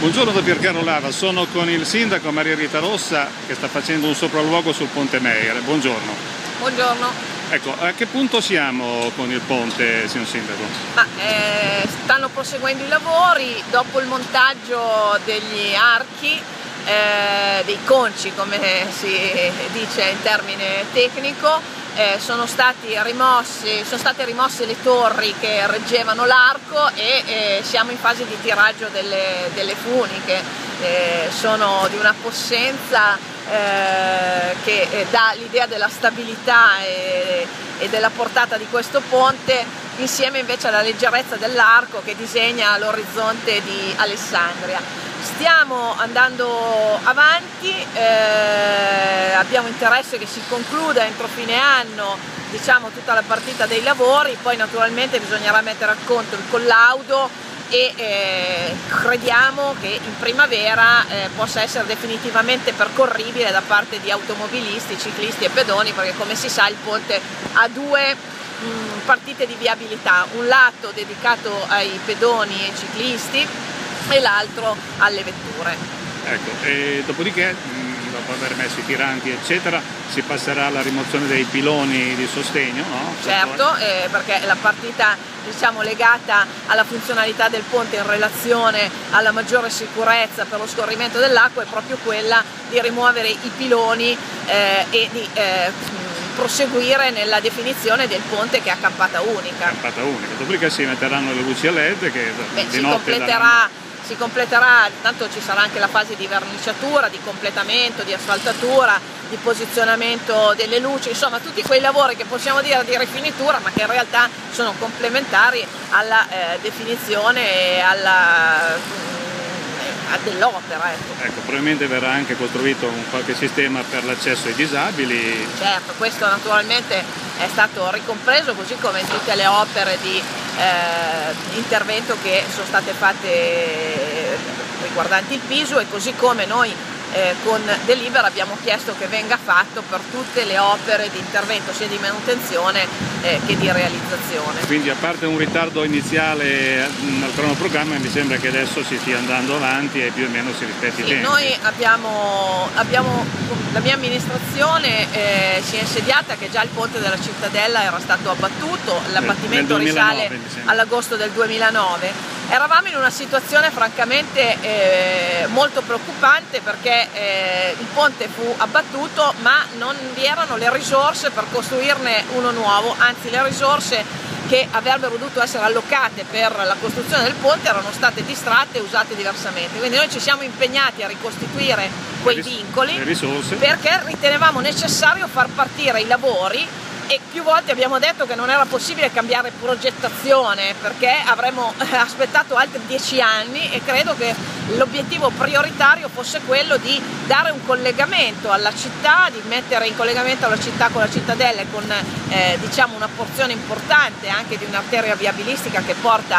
Buongiorno da Piercaro Lava, sono con il sindaco Maria Rita Rossa che sta facendo un sopralluogo sul Ponte Meyer. Buongiorno. Buongiorno. Ecco, a che punto siamo con il ponte, signor sindaco? Stanno proseguendo i lavori, dopo il montaggio degli archi, dei conci come si dice in termine tecnico, sono state rimosse le torri che reggevano l'arco e siamo in fase di tiraggio delle funi che sono di una possenza che dà l'idea della stabilità e della portata di questo ponte, insieme invece alla leggerezza dell'arco che disegna l'orizzonte di Alessandria. Stiamo andando avanti, abbiamo interesse che si concluda entro fine anno, diciamo, tutta la partita dei lavori, poi naturalmente bisognerà mettere a conto il collaudo e crediamo che in primavera possa essere definitivamente percorribile da parte di automobilisti, ciclisti e pedoni, perché come si sa il ponte ha due partite di viabilità, un lato dedicato ai pedoni e ai ciclisti e l'altro alle vetture. Ecco, e dopodiché, dopo aver messo i tiranti eccetera, si passerà alla rimozione dei piloni di sostegno, no? Certo, perché la partita, diciamo, legata alla funzionalità del ponte in relazione alla maggiore sicurezza per lo scorrimento dell'acqua è proprio quella di rimuovere i piloni e di proseguire nella definizione del ponte che è a campata unica. Campata unica, dopodiché si metteranno le luci a LED che di notte si completerà, tanto ci sarà anche la fase di verniciatura, di completamento, di asfaltatura, di posizionamento delle luci, insomma tutti quei lavori che possiamo dire di rifinitura ma che in realtà sono complementari alla definizione e dell'opera. Ecco, probabilmente verrà anche costruito un qualche sistema per l'accesso ai disabili. Certo, questo naturalmente è stato ricompreso, così come in tutte le opere di intervento che sono state fatte riguardanti il Pisu, e così come noi con delibera abbiamo chiesto che venga fatto per tutte le opere di intervento sia di manutenzione che di realizzazione. Quindi, a parte un ritardo iniziale al cronoprogramma, mi sembra che adesso si stia andando avanti e più o meno si rispetti i tempi. Noi abbiamo la mia amministrazione si è insediata che già il ponte della Cittadella era stato abbattuto, l'abbattimento risale all'agosto del 2009. Eravamo in una situazione francamente molto preoccupante perché il ponte fu abbattuto ma non vi erano le risorse per costruirne uno nuovo, anzi le risorse che avrebbero dovuto essere allocate per la costruzione del ponte erano state distratte e usate diversamente. Quindi noi ci siamo impegnati a ricostituire quei vincoli perché ritenevamo necessario far partire i lavori. E più volte abbiamo detto che non era possibile cambiare progettazione perché avremmo aspettato altri 10 anni e credo che l'obiettivo prioritario fosse quello di dare un collegamento alla città, di mettere in collegamento la città con la Cittadella e con diciamo una porzione importante anche di un'arteria viabilistica che porta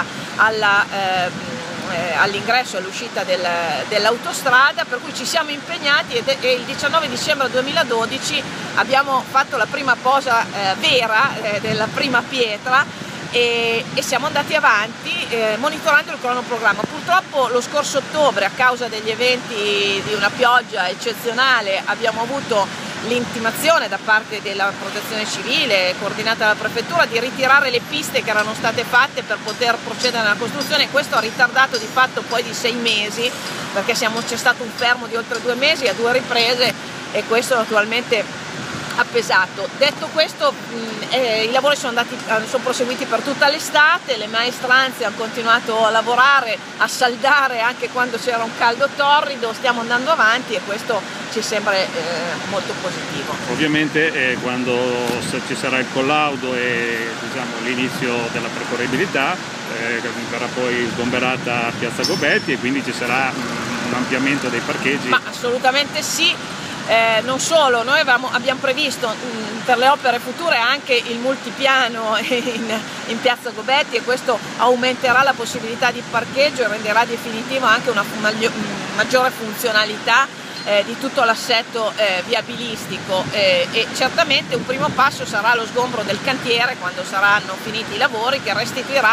all'ingresso e all'uscita dell'autostrada, per cui ci siamo impegnati e il 19 dicembre 2012 abbiamo fatto la prima posa vera della prima pietra e siamo andati avanti monitorando il cronoprogramma. Purtroppo lo scorso ottobre, a causa degli eventi di una pioggia eccezionale, abbiamo avuto l'intimazione da parte della Protezione Civile, coordinata dalla Prefettura, di ritirare le piste che erano state fatte per poter procedere nella costruzione. Questo ha ritardato di fatto poi di 6 mesi, perché c'è stato un fermo di oltre 2 mesi a 2 riprese e questo naturalmente ha pesato. Detto questo, i lavori sono proseguiti per tutta l'estate, le maestranze hanno continuato a lavorare, a saldare anche quando c'era un caldo torrido, stiamo andando avanti e questo ci sembra molto positivo. Ovviamente quando ci sarà il collaudo e diciamo, l'inizio della percorribilità verrà poi sgomberata Piazza Gobetti e quindi ci sarà un ampliamento dei parcheggi. Ma assolutamente sì. Non solo, noi abbiamo previsto per le opere future anche il multipiano in Piazza Gobetti e questo aumenterà la possibilità di parcheggio e renderà definitiva anche una maggiore funzionalità di tutto l'assetto viabilistico e certamente un primo passo sarà lo sgombro del cantiere quando saranno finiti i lavori, che restituirà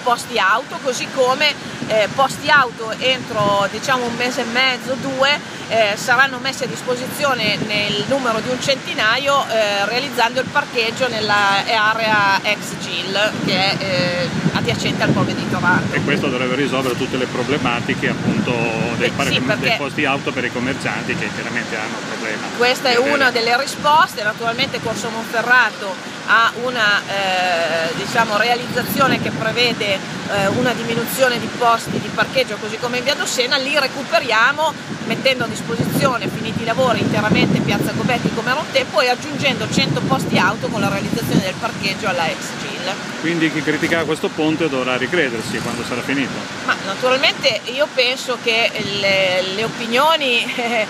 posti auto, così come posti auto entro diciamo un mese e mezzo, 2, saranno messi a disposizione nel numero di un centinaio, realizzando il parcheggio nella area ex GIL che è adiacente al provveditorato. E questo dovrebbe risolvere tutte le problematiche appunto dei posti auto per i commercianti che chiaramente hanno problema. Questa è una delle risposte. Naturalmente Corso Monferrato ha una diciamo, realizzazione che prevede una diminuzione di posti di parcheggio, così come in via Dossena. Li recuperiamo mettendo a disposizione, finiti i lavori, interamente piazza Gobetti come era un tempo, e aggiungendo 100 posti auto con la realizzazione del parcheggio alla ex GIL. Quindi chi critica questo ponte dovrà ricredersi quando sarà finito? Ma naturalmente io penso che le opinioni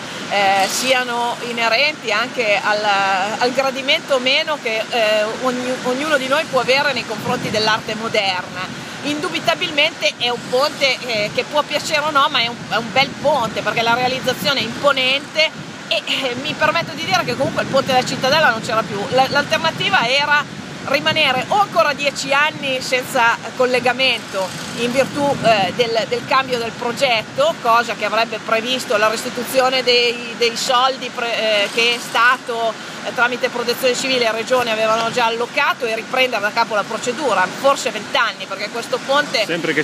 siano inerenti anche al gradimento o meno che ognuno di noi può avere nei confronti dell'arte moderna. Indubitabilmente è un ponte che può piacere o no, ma è un bel ponte, perché la realizzazione è imponente e mi permetto di dire che comunque il ponte della Cittadella non c'era più. L'alternativa era rimanere o ancora 10 anni senza collegamento in virtù del cambio del progetto, cosa che avrebbe previsto la restituzione dei soldi che Stato tramite Protezione Civile e Regione avevano già allocato, e riprendere da capo la procedura, forse 20 anni, perché questo ponte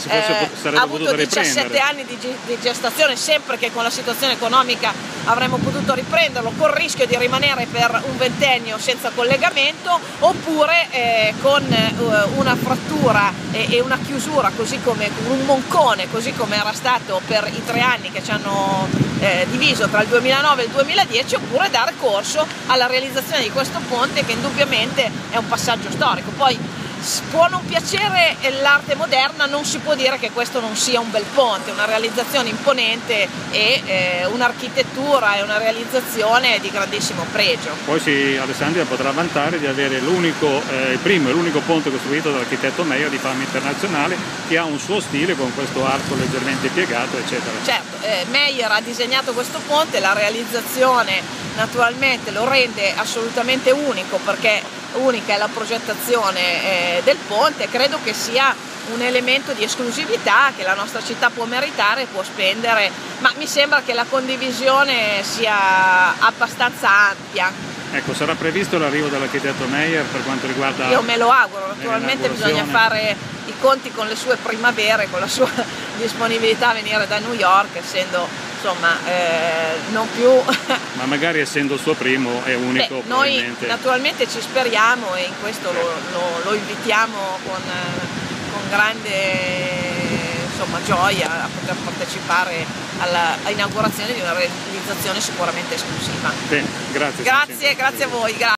ha avuto 17 anni di gestazione, sempre che con la situazione economica avremmo potuto riprenderlo, col rischio di rimanere per un ventennio senza collegamento, oppure con una frattura e una chiusura, così come un moncone, così come era stato per i 3 anni che ci hanno diviso tra il 2009 e il 2010, oppure dare corso alla realizzazione di questo ponte, che indubbiamente è un passaggio storico. Poi può non piacere l'arte moderna, non si può dire che questo non sia un bel ponte, una realizzazione imponente e un'architettura e una realizzazione di grandissimo pregio. Poi Alessandria potrà vantare di avere il primo e l'unico ponte costruito dall'architetto Meyer di fama internazionale, che ha un suo stile con questo arco leggermente piegato, eccetera. Certo, Meyer ha disegnato questo ponte, la realizzazione naturalmente lo rende assolutamente unico, perché unica è la progettazione del ponte. Credo che sia un elemento di esclusività che la nostra città può meritare e può spendere, ma mi sembra che la condivisione sia abbastanza ampia. Ecco, sarà previsto l'arrivo dell'architetto Meyer per quanto riguarda... Io me lo auguro, naturalmente bisogna fare i conti con le sue primavere, con la sua disponibilità a venire da New York, essendo insomma non più... Ma magari essendo il suo primo è unico. Noi naturalmente ci speriamo, e in questo lo invitiamo con grande gioia a poter partecipare all'inaugurazione di una realizzazione sicuramente esclusiva. Bene, grazie. Grazie a voi.